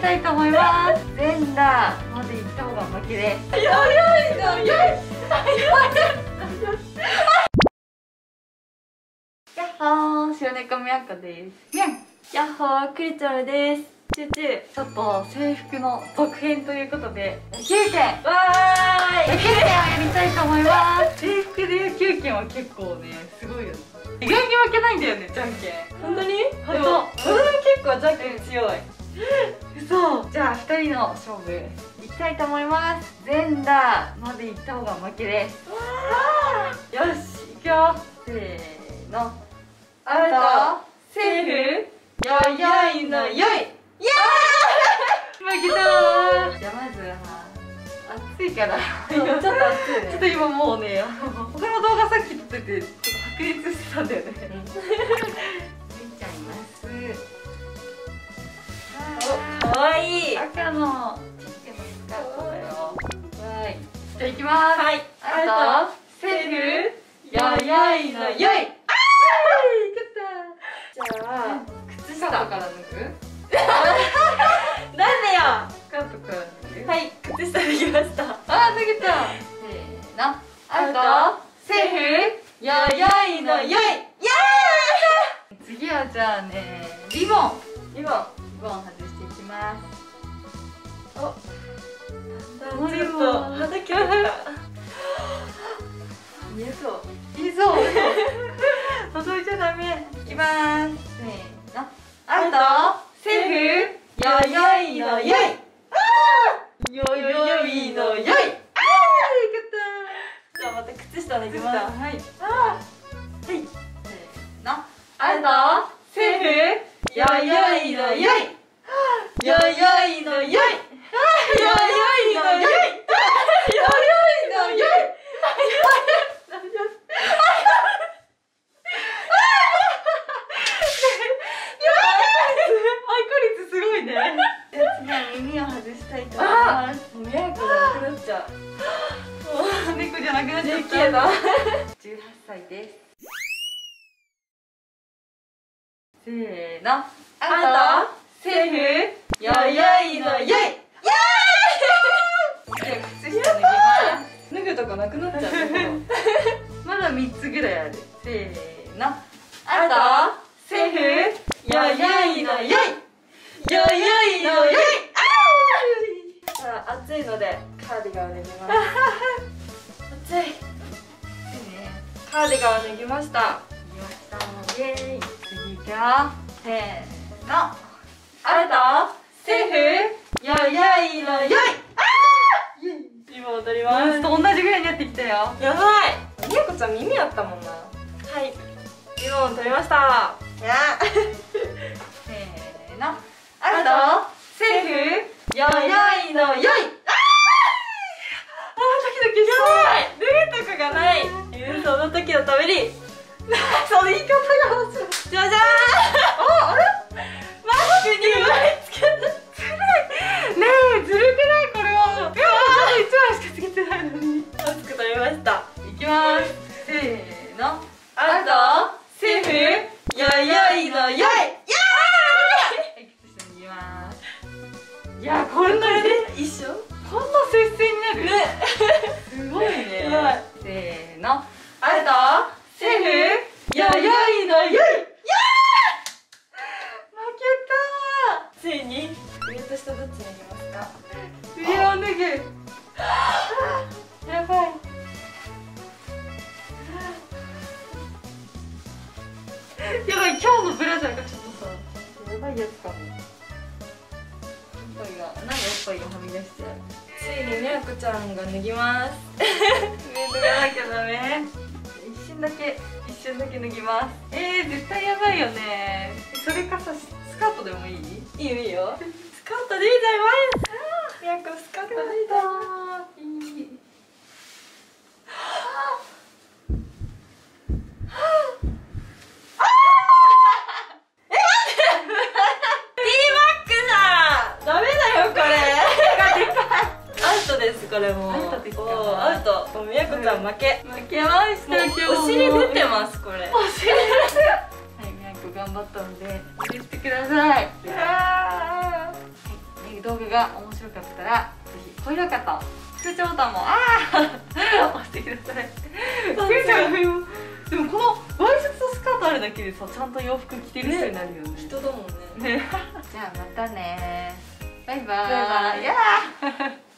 たいと思います。全裸まで行った方が負けです。 早いな、早い。 やっほー、白猫みやこです。にゃん。 やっほー、クリちゃんです。チューチュー。 ちょっと制服の続編ということで野球拳、 わーい。 野球拳をやりたいと思います。制服で野球拳は結構ね、すごいよね。意外に負けないんだよね、じゃんけん。 本当に？で本当。 も結構じゃんけん強い。 嘘。じゃあ2人の勝負いきたいと思います。全裸まで行った方が負けです。よし、いくよ。せーの。 アウト。セーフ。よいよいのよい。 負けたー。じゃあまずは暑いからちょっと熱いちょっね。 と今もうね、他の動画さっき撮っててちょっと白熱してたんだよね。見ちゃいます。 お、かわいい。 赤のチェックのスカートだよ。はい。じゃあ行きます。 はい。 アウト。 セーフ。よいよいのよい。 じゃあ靴下から脱ぐ？ なんでよ。 スカートから脱ぐ？ はい、靴下できました。 あー、脱げた。せーの。アウト。 セーフ。よいよいのよい。イエーイ。 次はじゃあね、リボン。 リボン。 リボン外していきます。 お、ちょっと肌切れた。見えそう。 いいぞ。覗いちゃダメ。いきます。せーの。アウト。 セーフ。よいよいのよい。よいよいのよい。 あー、よかっじゃあまた靴下脱ぎます。 た。はい。 はい。 せーの。 アウト。セーフ。よいよいのよい。よいよいのよい。よいよいのよい。よいよいのよい。 すごいね。じゃあ次は耳を外したいと思います。 もう迷惑がなくなっちゃう。 猫じゃなくなっちゃった。 できやだ。 18歳です。せーの。 アウト。セーフ。よいよいのよい。 じゃあ靴下脱ぎます。 脱ぐとこなくなっちゃう。 まだ3つぐらいある。せーの。 アウト。セーフ。よいよいのよい。よいよいのよい。さあ、暑いのでカーディガンを脱ぎます。暑い。カーディガンを脱ぎました。 イエーイ。次行くよ。せーの。 アウト。セーフ。よいよいのよい。今踊ります。 と同じぐらいになってきたよ。 やばい。みやこちゃん耳あったもんな。はい。リボン取りました。やせーの。 アウト。セーフ。よいよいのよい。 ドキドキしやばい。脱ぐとこがない。その時のために。 その言い方が面白い。 じゃじゃーん。あれ？マスクに生まれつけた。 ねえ、ずるくないこれは。でもまだ1枚しかつけてないのに。 マスク取りました。 いきます。せーの。 アウト。セーフ。よいよいのよい。 いや、こんなに一緒？ こんな接戦になる。 ね。 すごいね。 やばい。 せーの。 アウト。セーフ。よいよいのよい。 負ついに上と下どっち脱ぎますか？ けた。上を脱ぐ。やばい。やばい、今日のブラジャーがちょっとさ、やばいやつかも。おっぱいが、なんでおっぱいがはみ出しちゃう。 ついにみやこちゃんが脱ぎます。 脱がなきゃダメ。一瞬だけ脱ぎます。絶対やばいよね。それかさ、スカートでもいい？ いいよいいよ。スカート脱いじゃいます。みやこスカート脱いだ。 いい。 これもうアウトですか？ アウト。もうみやこちゃん負け。 負けました今日。 お尻出てますこれ。 お尻。はい、みやこ頑張ったので許してください。はい、脱ぐが面白かったらぜひ高評価と通知ボタンも押してください。でもこのワイシャツとスカートあるだけでさ、ちゃんと洋服着てる人になるよね。 人だもんね。 じゃあまたね。バイバイ。 バイバイ。 やー